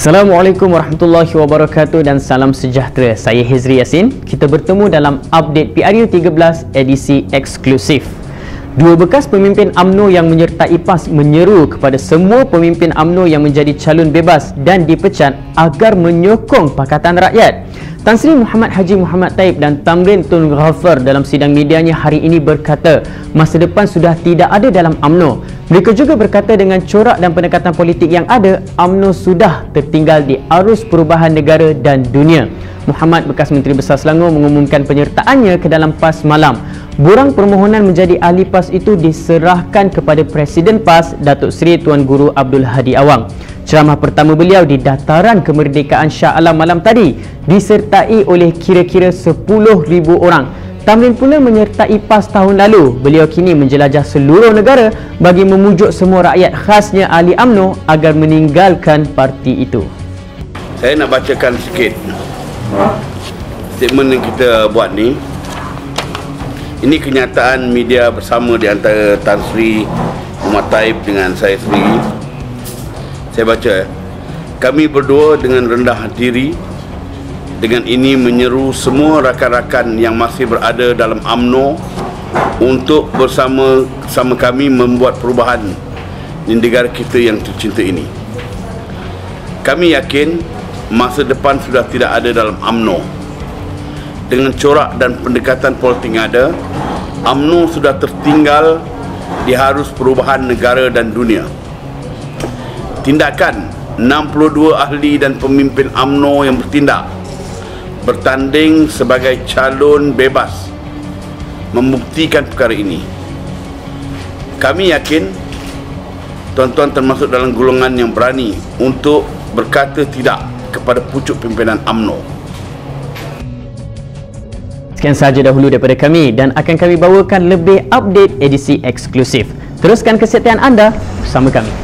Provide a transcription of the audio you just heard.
Assalamualaikum warahmatullahi wabarakatuh dan salam sejahtera. Saya Hezri Yassin. Kita bertemu dalam update PRU 13 edisi eksklusif. Dua bekas pemimpin UMNO yang menyertai PAS menyeru kepada semua pemimpin UMNO yang menjadi calon bebas dan dipecat agar menyokong Pakatan Rakyat. Tan Sri Muhammad Haji Muhammad Taib dan Tamrin Tun Ghaffar dalam sidang medianya hari ini berkata masa depan sudah tidak ada dalam UMNO. Mereka juga berkata dengan corak dan pendekatan politik yang ada, UMNO sudah tertinggal di arus perubahan negara dan dunia. Muhammad, bekas Menteri Besar Selangor, mengumumkan penyertaannya ke dalam PAS malam. Borang permohonan menjadi ahli PAS itu diserahkan kepada Presiden PAS, Datuk Seri Tuan Guru Abdul Hadi Awang. Ceramah pertama beliau di Dataran Kemerdekaan Shah Alam malam tadi disertai oleh kira-kira 10,000 orang. Tamrin pula menyertai PAS tahun lalu. Beliau kini menjelajah seluruh negara bagi memujuk semua rakyat, khasnya ahli UMNO, agar meninggalkan parti itu. Saya nak bacakan sikit statement yang kita buat ni. Ini kenyataan media bersama di antara Tan Sri Muhammad Taib dengan saya sendiri. Saya baca, kami berdua dengan rendah diri dengan ini menyeru semua rakan-rakan yang masih berada dalam UMNO untuk bersama-sama kami membuat perubahan di negara kita yang tercinta ini. Kami yakin masa depan sudah tidak ada dalam UMNO. Dengan corak dan pendekatan politik yang ada, UMNO sudah tertinggal di arus perubahan negara dan dunia. Tindakan 62 ahli dan pemimpin UMNO yang bertanding sebagai calon bebas membuktikan perkara ini. Kami yakin tuan-tuan termasuk dalam golongan yang berani untuk berkata tidak kepada pucuk pimpinan UMNO. Sekian sahaja dahulu daripada kami dan akan kami bawakan lebih update edisi eksklusif. Teruskan kesetiaan anda bersama kami.